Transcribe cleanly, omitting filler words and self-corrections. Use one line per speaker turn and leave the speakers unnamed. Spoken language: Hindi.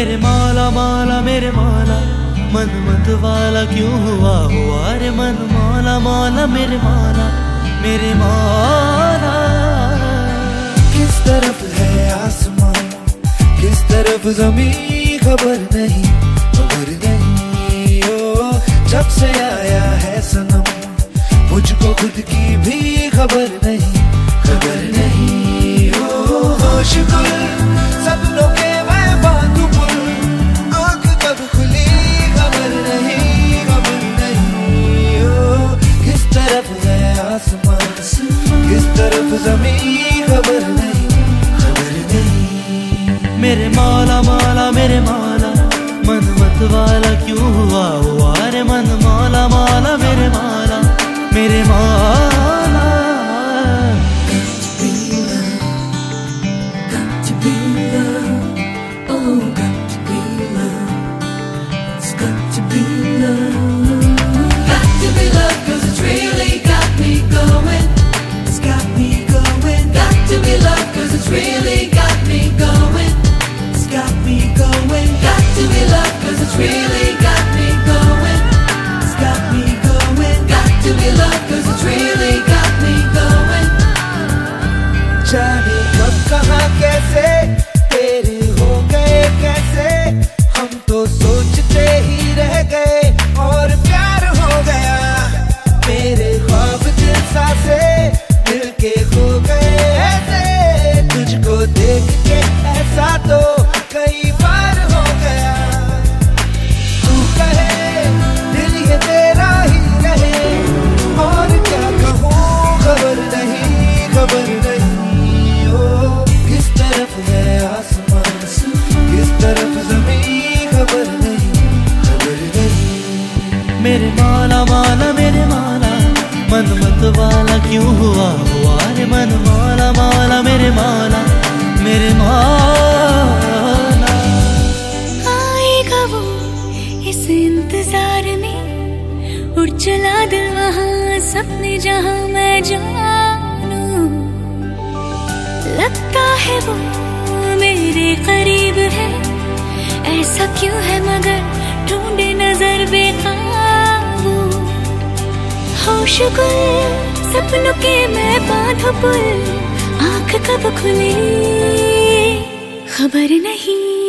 मेरे मौला मौला मेरे मौला, मन मत वाला क्यों हुआ हुआ रे मन मौला मौला मेरे मौला मेरे मौला।
किस तरफ है आसमान किस तरफ ज़मीन खबर नहीं ओ जब से आया है सनम मुझको खुद की भी खबर नहीं ओ होश गुल सपनों के मैं बांधू पुल आँख कब खुली खबर नहीं ओ किस तरफ है आसमान किस तरफ ज़मीन खबर नहीं
मेरे मौला मौला मेरे मौला, मन मत वाला क्यों हुआ हुआ रे मन मौला मौला मेरे मौला मेरे मौला।
जाने कब कहाँ कैसे तेरे हो गए कैसे हम तो सोचते ही रह गए और प्यार हो गया मेरे ख्वाब दिल सा से मिल के खो गए ऐसे तुझको देख के ऐसा तो कई बार हो गया तू कहे दिल ये तेरा ही रहे और क्या कहूँ खबर नहीं किस तरफ है आसमान किस तरफ ज़मीन खबर नहीं
मेरे मौला मौला मेरे मौला, मन मत वाला क्यों हुआ हुआ रे मन मौला मौला मेरे मौला मेरे मौला।
आएगा वो इस इंतजार में उड़ चला दिल वहाँ सपने जहाँ मैं जानू लगता है वो मेरे करीब है ऐसा क्यों है मगर ढूंढे नजर बेकाबू होश गुल सपनों के मैं बांधू पुल आँख कब खुली खबर नहीं।